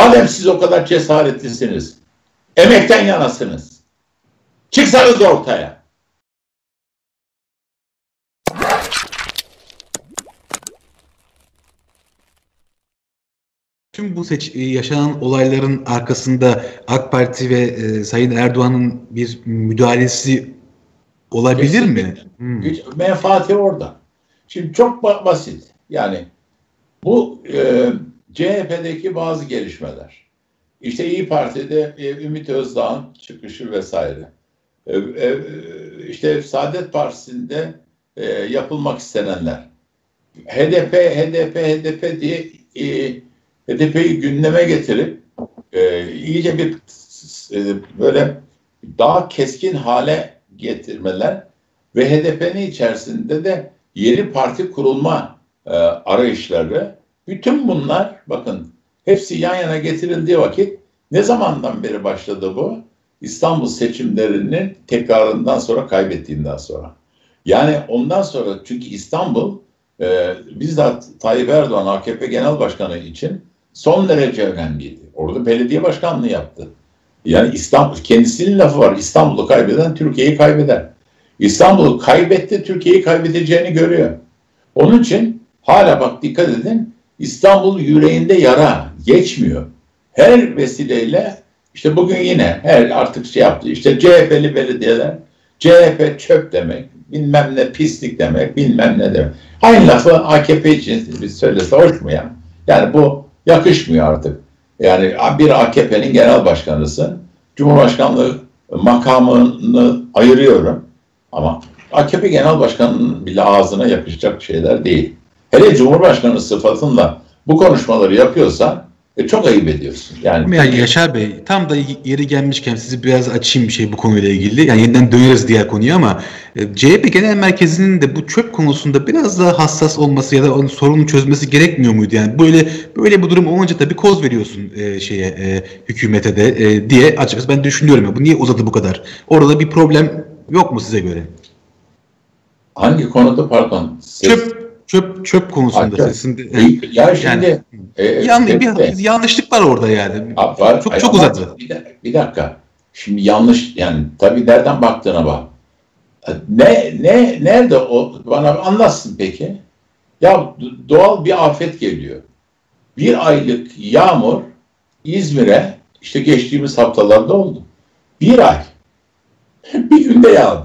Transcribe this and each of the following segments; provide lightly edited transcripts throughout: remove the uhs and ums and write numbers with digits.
Madem siz o kadar cesaretlisiniz, emekten yanasınız, çıksanız ortaya. Tüm bu yaşanan olayların arkasında AK Parti ve Sayın Erdoğan'ın bir müdahalesi olabilir Kesinlikle mi? Menfaati orada. Şimdi çok basit. Yani bu CHP'deki bazı gelişmeler. İşte İYİ Parti'de Ümit Özdağ'ın çıkışı vesaire. İşte Saadet Partisi'nde yapılmak istenenler. HDP diye HDP'yi gündeme getirip iyice bir böyle daha keskin hale getirmeler ve HDP'nin içerisinde de yeni parti kurulma arayışları, bütün bunlar bakın hepsi yan yana getirildiği vakit ne zamandan beri başladı bu? İstanbul seçimlerinin tekrarından sonra, kaybettiğinden sonra. Yani ondan sonra, çünkü İstanbul bizzat Tayyip Erdoğan AKP Genel Başkanı için son derece önemliydi. Orada belediye başkanlığı yaptı. Yani İstanbul, kendisinin lafı var. İstanbul'u kaybeden Türkiye'yi kaybeder. İstanbul'u kaybetti, Türkiye'yi kaybedeceğini görüyor. Onun için hala bak dikkat edin, İstanbul yüreğinde yara geçmiyor. Her vesileyle işte bugün yine artık şey yaptı. İşte CHP'li belediyeler, CHP çöp demek, bilmem ne pislik demek, bilmem ne demek. Aynı lafı AKP için söylese hoş mu ya? Yani bu yakışmıyor artık. Yani bir AKP'nin genel başkanısın. Cumhurbaşkanlığı makamını ayırıyorum. Ama AKP genel başkanının bile ağzına yakışacak şeyler değil. Hele Cumhurbaşkanı sıfatında bu konuşmaları yapıyorsan çok ayıp ediyorsun. Yani Yaşar Bey, tam da yeri gelmişken sizi biraz açayım bir şey bu konuyla ilgili. Yani yeniden döneriz diğer konuya ama CHP Genel Merkezi'nin de bu çöp konusunda biraz daha hassas olması ya da onun sorunu çözmesi gerekmiyor muydu? Yani böyle bir durum olunca tabii koz veriyorsun hükümete de diye açıkçası ben düşünüyorum ya. Bu niye uzadı bu kadar? Orada bir problem yok mu size göre? Hangi konuda pardon? Çöp konusunda sesinde. Ya şimdi bir yanlışlık var orada yani. Var. Çok uzadı. Bir dakika. Şimdi yanlış, yani tabii nereden baktığına bak. Nerede o, bana anlatsın peki. Ya doğal bir afet geliyor. Bir aylık yağmur İzmir'e işte geçtiğimiz haftalarda oldu. Bir ay. Bir günde yağdı.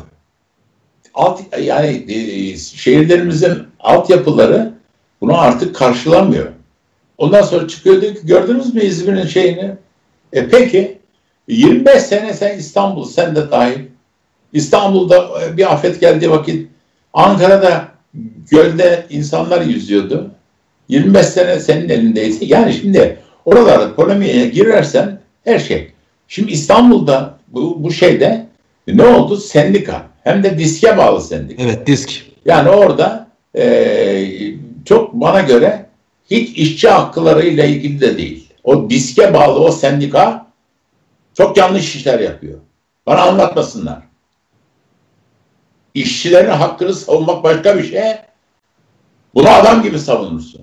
Yani şehirlerimizin altyapıları bunu artık karşılamıyor. Ondan sonra çıkıyor diyor ki, gördünüz mü İzmir'in şeyini? Peki 25 sene sen İstanbul, sen de dahil. İstanbul'da bir afet geldiği vakit Ankara'da gölde insanlar yüzüyordu. 25 sene senin elindeydi. Yani şimdi oralarda polemiğe girersen her şey. Şimdi İstanbul'da bu şeyde ne oldu? Sendika. Hem de diske bağlı sendika. Evet, disk. Yani orada çok bana göre hiç işçi hakları ile ilgili de değil. O diske bağlı o sendika çok yanlış işler yapıyor. Bana anlatmasınlar. İşçilerin hakkını savunmak başka bir şey. Bunu adam gibi savunursun.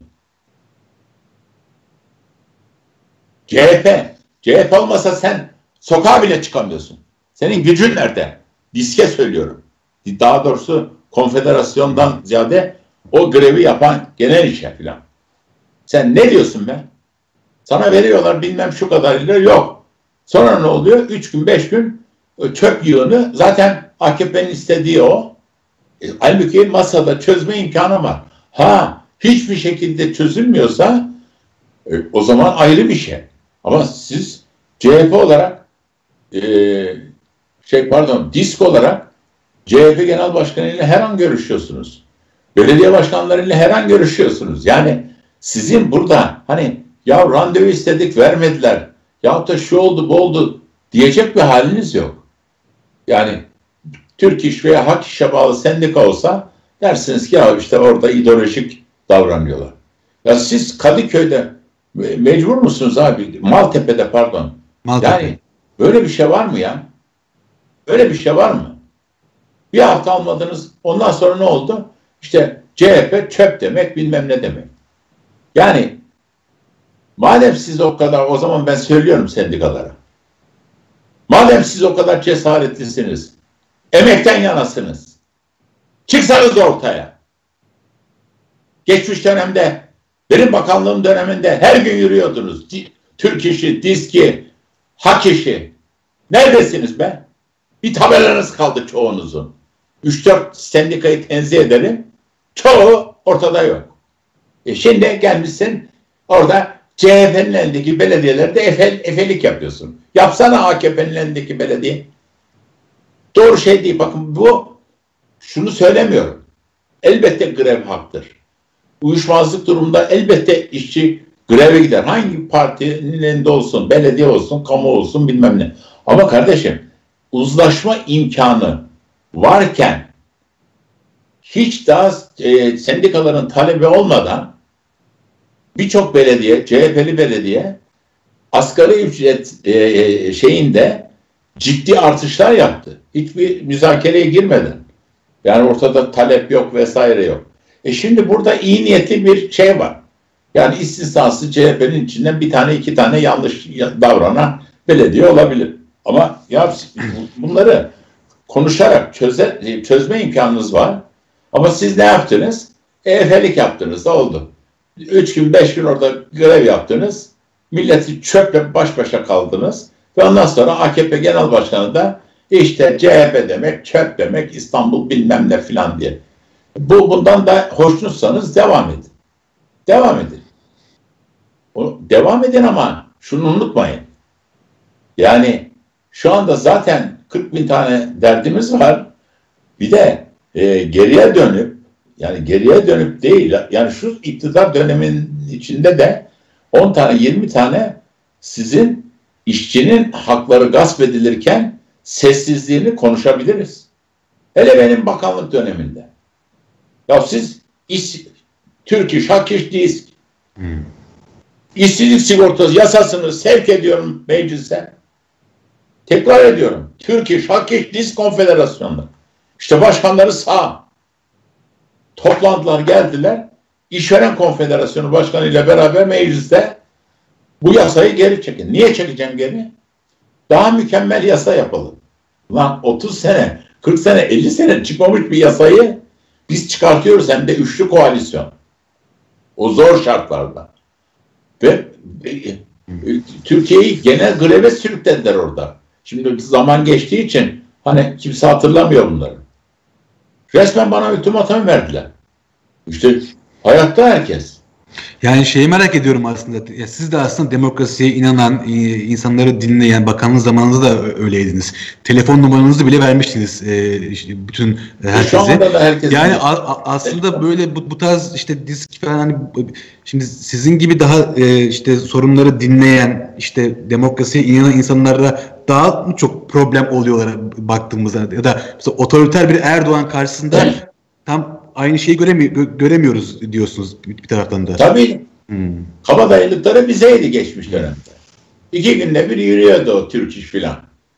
CHP olmasa sen sokağa bile çıkamıyorsun. Senin gücün nerede? Diske söylüyorum. Daha doğrusu konfederasyondan ziyade o grevi yapan genel işe filan. Sen ne diyorsun be? Sana veriyorlar bilmem şu kadar lira, yok. Sonra ne oluyor? 3 gün 5 gün çöp yığını, zaten AKP'nin istediği o. Halbuki masada çözme imkanı var. Hiçbir şekilde çözülmüyorsa o zaman ayrı bir şey. Ama siz CHP olarak disk olarak CHP Genel Başkanı ile her an görüşüyorsunuz. Belediye başkanlarıyla her an görüşüyorsunuz. Yani sizin burada ya randevu istedik vermediler, yahut da şu oldu bu oldu diyecek bir haliniz yok. Yani Türk İş veya Hak İş'e bağlı sendika olsa dersiniz ki ya işte orada ideolojik davranıyorlar. Ya siz Kadıköy'de mecbur musunuz abi? Maltepe'de pardon. Maltepe. Yani böyle bir şey var mı ya? Öyle bir şey var mı? Bir hafta almadınız, ondan sonra ne oldu? İşte CHP çöp demek, bilmem ne demek. Yani Madem siz o kadar, o zaman ben söylüyorum sendikalara. Madem siz o kadar cesaretlisiniz, emekten yanasınız, çıksanız ortaya. Geçmiş dönemde, benim bakanlığım döneminde her gün yürüyordunuz. Türk İşi, DİSKİ, Hak İşi. Neredesiniz be? Bir tabelanız kaldı çoğunuzun. 3-4 sendikayı tenzih ederim. Çoğu ortada yok. Şimdi gelmişsin orada CHP'nin elindeki belediyelerde efelik yapıyorsun. Yapsana AKP'nin elindeki belediye. Doğru şey değil. Bakın bu, şunu söylemiyorum. Elbette grev haktır. Uyuşmazlık durumunda elbette işçi greve gider. Hangi partinin elinde olsun, belediye olsun, kamu olsun, bilmem ne. Ama kardeşim, uzlaşma imkanı varken hiç daha sendikaların talebi olmadan birçok belediye, CHP'li belediye asgari ücret şeyinde ciddi artışlar yaptı. Hiçbir müzakereye girmeden. Yani ortada talep yok vesaire yok. Şimdi burada iyi niyetli bir şey var. Yani istisnası CHP'nin içinden bir tane iki tane yanlış davranan belediye olabilir. Ama ya bunları konuşarak çözme imkanınız var. Ama siz ne yaptınız? Efelik yaptınız da oldu. 3 gün 5 gün orada görev yaptınız. Milleti çöple baş başa kaldınız. Ve ondan sonra AKP Genel Başkanı da işte CHP demek, çöp demek, İstanbul bilmem ne filan diye. Bundan da hoşnutsanız devam edin. Devam edin. Devam edin ama şunu unutmayın. Yani şu anda zaten 40 bin tane derdimiz var. Bir de geriye dönüp değil. Yani şu iktidar dönemin içinde de 10 tane 20 tane sizin işçinin hakları gasp edilirken sessizliğini konuşabiliriz. Hele benim bakanlık döneminde. Ya siz Türk İş, Hak İş, DİSK işsizlik sigortası yasasını sevk ediyorum meclise. Tekrar ediyorum. Türk İş, Hak İş, DİSK konfederasyonları. İşte başkanları sağ. Toplantılar geldiler. İşveren Konfederasyonu Başkanı ile beraber mecliste bu yasayı geri çekin. Niye çekeceğim geri? Daha mükemmel yasa yapalım. Lan 30 sene, 40 sene, 50 sene çıkmamış bir yasayı biz çıkartıyoruz, hem de üçlü koalisyon. O zor şartlarda. Ve Türkiye'yi genel greve sürüklediler orada. Şimdi zaman geçtiği için hani kimse hatırlamıyor bunları. Resmen bana ultimatum verdiler. İşte hayatta herkes. Yani şeyi merak ediyorum aslında. Ya siz de aslında demokrasiye inanan, insanları dinleyen, bakanlık zamanınızda da öyleydiniz. Telefon numaranızı bile vermiştiniz işte bütün herkese. Yani aslında böyle bu tarz işte disk falan, hani şimdi sizin gibi daha işte sorunları dinleyen, işte demokrasiye inanan insanlara daha mı çok problem oluyorlar baktığımızda, ya da mesela otoriter bir Erdoğan karşısında tam aynı şeyi göremiyoruz diyorsunuz bir taraftan da. Tabii. Kabadayılıkları bizeydi geçmiş dönemde. 2 günde bir yürüyordu o Türk İş filan.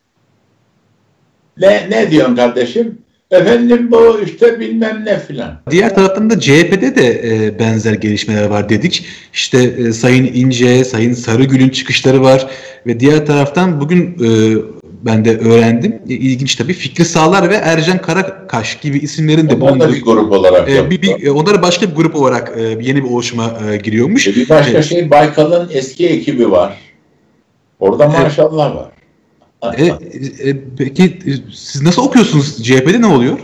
Ne diyorsun kardeşim? Efendim bu işte bilmem ne filan. Diğer taraftan da CHP'de de benzer gelişmeler var dedik. İşte Sayın İnce, Sayın Sarıgül'ün çıkışları var ve diğer taraftan bugün ben de öğrendim. İlginç tabii. Fikri Sağlar ve Ercan Karakaş gibi isimlerin de onlar da bir grup olarak onları başka bir grup olarak yeni bir oluşuma giriyormuş. Bir başka şey, Baykal'ın eski ekibi var. Orada maşallah var. Peki siz nasıl okuyorsunuz? CHP'de ne oluyor?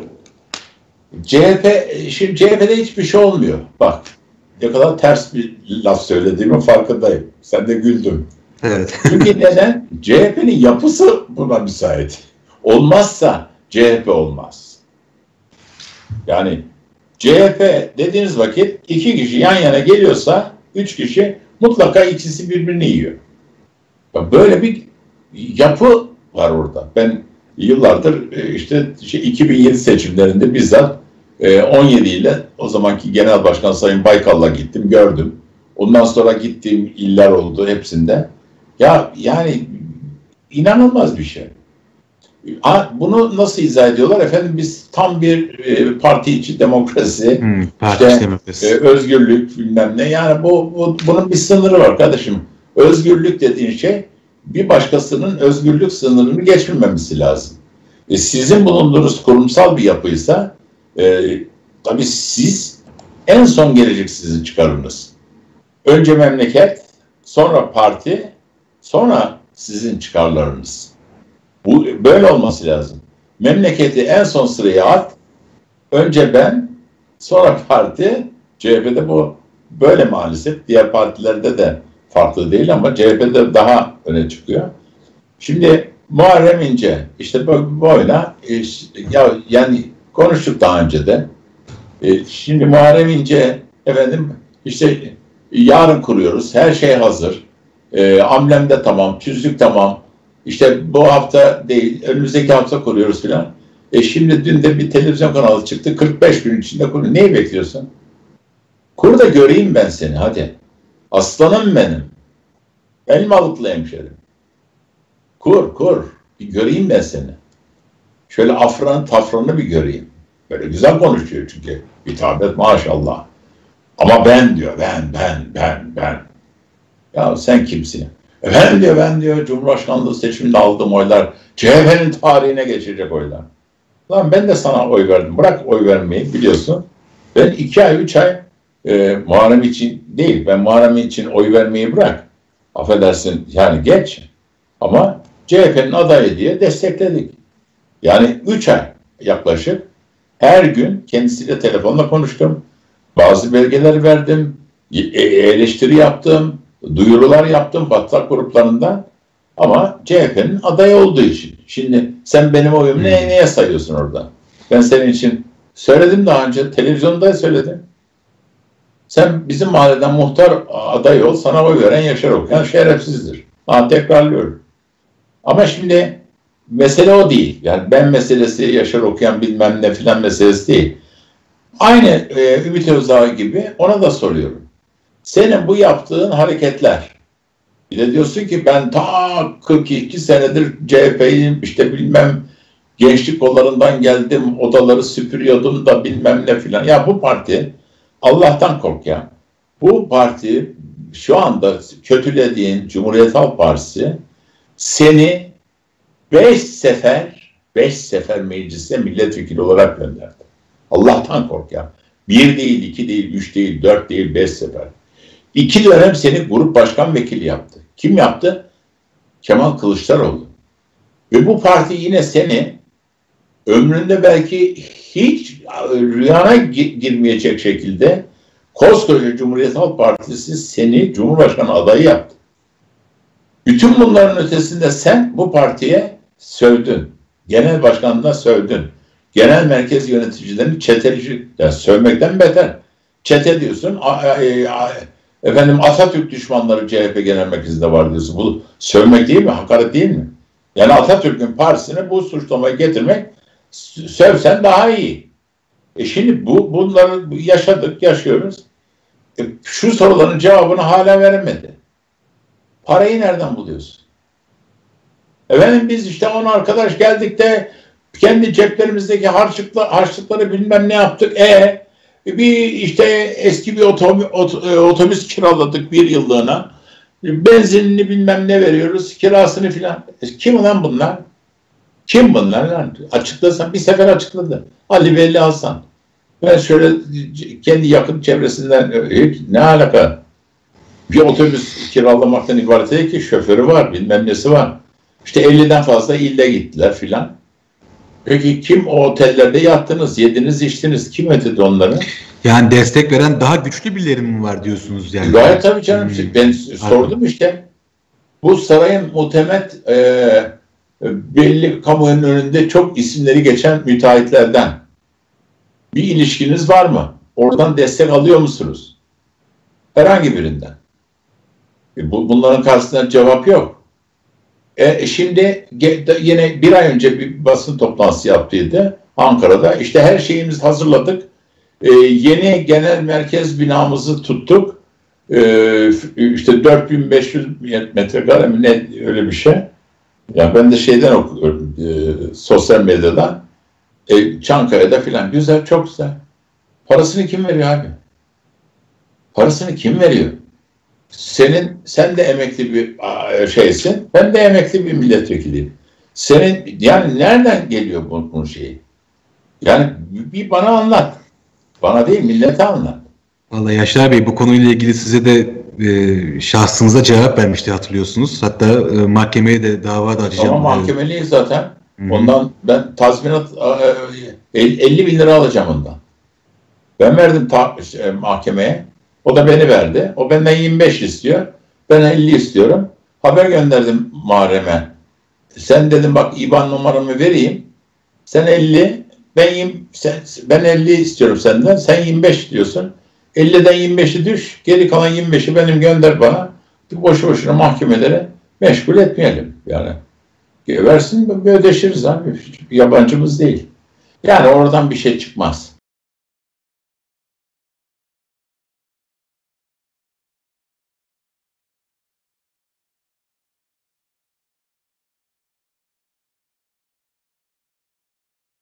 Şimdi CHP'de hiçbir şey olmuyor. Bak, ne kadar ters bir laf söylediğimin farkındayım. Sen de güldün. Evet. Çünkü neden? CHP'nin yapısı buna müsait. Olmazsa CHP olmaz. Yani CHP dediğiniz vakit 2 kişi yan yana geliyorsa 3 kişi mutlaka ikisi birbirini yiyor. Böyle bir yapı var orada. Ben yıllardır işte 2007 seçimlerinde bizzat 17 ile o zamanki Genel Başkan Sayın Baykal'la gittim, gördüm. Ondan sonra gittiğim iller oldu hepsinde. Ya yani inanılmaz bir şey. Bunu nasıl izah ediyorlar? Efendim biz tam bir parti içi demokrasi, parti içi demokrasi, özgürlük bilmem ne. Yani bunun bir sınırı var kardeşim. Özgürlük dediğin şey bir başkasının özgürlük sınırını geçmemesi lazım. Sizin bulunduğunuz kurumsal bir yapıysa tabii siz en son gelecek sizin çıkarınız. Önce memleket, sonra parti, sonra sizin çıkarlarınız. Bu böyle olması lazım. Memleketi en son sıraya at, önce ben, sonra parti. CHP'de bu böyle maalesef. Diğer partilerde de farklı değil ama CHP'de daha öne çıkıyor. Şimdi Muharrem İnce işte bu oyuna yani konuştuk daha önce de. Şimdi Muharrem İnce efendim işte yarın kuruyoruz. Her şey hazır. Amblem de tamam, tüzlük tamam. İşte bu hafta değil, önümüzdeki hafta kuruyoruz filan. Şimdi dün de bir televizyon kanalı çıktı. 45 gün içinde kuruyor. Neyi bekliyorsun? Kur da göreyim ben seni hadi. Aslanım benim. Elmalıklı hemşerim. Kur. Bir göreyim ben seni. Şöyle afranı tafranı bir göreyim. Böyle güzel konuşuyor çünkü. Hitabet maşallah. Ama ben diyor. Ben. Ya sen kimsin? Ben diyor Cumhurbaşkanlığı seçiminde aldığım oylar CHP'nin tarihine geçecek oylar. Lan ben de sana oy verdim. Bırak oy vermeyi biliyorsun. Ben 2 ay 3 ay Muharrem için değil. Ben Muharrem için oy vermeyi bırak. Affedersin yani geç. Ama CHP'nin adayı diye destekledik. Yani 3 ay yaklaşık her gün kendisiyle telefonla konuştum. Bazı belgeler verdim. Eleştiri yaptım. Duyurular yaptım Batlak gruplarından. Ama CHP'nin adayı olduğu için. Şimdi sen benim oyumu neye sayıyorsun orada? Ben senin için söyledim daha önce. Televizyonda söyledim. Sen bizim mahalleden muhtar adayı ol. Sana oy veren Yaşar Okuyan şerefsizdir. Tekrarlıyorum. Ama şimdi mesele o değil. Yani ben meselesi Yaşar Okuyan bilmem ne filan meselesi değil. Aynı Ümit Özdağ gibi ona da soruyorum. Senin bu yaptığın hareketler. Bir de diyorsun ki ben ta 42 senedir CHP'yim işte bilmem gençlik kollarından geldim odaları süpürüyordum da bilmem ne filan. Ya bu parti Allah'tan kork ya. Bu parti şu anda kötülediğin Cumhuriyet Halk Partisi seni 5 sefer meclise milletvekili olarak gönderdi. Allah'tan kork ya. 1 değil, 2 değil, 3 değil, 4 değil, 5 sefer. 2 dönem seni grup başkan vekili yaptı. Kim yaptı? Kemal Kılıçdaroğlu. Ve bu parti yine seni ömründe belki hiç rüyana girmeyecek şekilde koskoca Cumhuriyet Halk Partisi seni Cumhurbaşkanı adayı yaptı. Bütün bunların ötesinde sen bu partiye sövdün. Genel başkanına sövdün. Genel merkez yöneticilerini çeteci, yani sövmekten beter. Çete diyorsun. Efendim Atatürk düşmanları CHP genel merkezinde var diyorsun. Bu sövmek değil mi? Hakaret değil mi? Yani Atatürk'ün partisine bu suçlamayı getirmek sövsen daha iyi. Şimdi bunları yaşadık, yaşıyoruz. Şu soruların cevabını hala veremedi. Parayı nereden buluyorsun? Efendim biz işte 10 arkadaş geldik de kendi ceplerimizdeki harçlıkları bilmem ne yaptık. Bir işte eski bir otobüs kiraladık 1 yıllığına. Benzinini bilmem ne veriyoruz, kirasını filan. Kim lan bunlar? Kim bunlar lan? Açıklasan bir sefer açıkladı. Ali Veli Hasan. Ben şöyle kendi yakın çevresinden ne alaka? Bir otobüs kiralamaktan ibaret değil ki şoförü var, bilmem nesi var. İşte 50'den fazla ille gittiler filan. Peki kim o otellerde yattınız, yediniz, içtiniz? Kim ödedi onları? Yani destek veren daha güçlü birileri mi var diyorsunuz yani? Gayet tabii canım. Ben sordum işte. Bu sarayın muhtemet belli kamuoyunun önünde çok isimleri geçen müteahhitlerden bir ilişkiniz var mı? Oradan destek alıyor musunuz? Herhangi birinden. Bunların karşısında cevap yok. Şimdi yine 1 ay önce bir basın toplantısı yaptıydı Ankara'da. İşte her şeyimizi hazırladık. Yeni genel merkez binamızı tuttuk. İşte 4500 metrekare mi ne öyle bir şey. Ya ben de şeyden okuyorum sosyal medyadan. Çankaya'da filan. Güzel, çok güzel. Parasını kim veriyor abi? Parasını kim veriyor? sen de emekli bir şeysin, ben de emekli bir milletvekiliyim. Senin yani nereden geliyor bunun şeyi? Yani bir bana anlat. Bana değil, millete anlat. Vallahi Yaşar Bey bu konuyla ilgili size de şahsınıza cevap vermişti hatırlıyorsunuz. Hatta mahkemeye de dava da açacağım. Ama mahkemeliyiz zaten. Hı-hı. Ondan ben tazminat 50 bin lira alacağım ondan. Ben verdim mahkemeye. O da beni verdi. O benden 25 istiyor. Ben 50 istiyorum. Haber gönderdim mahreme. Sen dedim bak IBAN numaramı vereyim. Sen 50, ben 50 istiyorum senden. Sen 25 diyorsun. 50'den 25'i düş. Geri kalan 25'i benim gönder bana. Boşu boşuna mahkemelere meşgul etmeyelim. Yani versin ödeşiriz abi. Yabancımız değil. Yani oradan bir şey çıkmaz.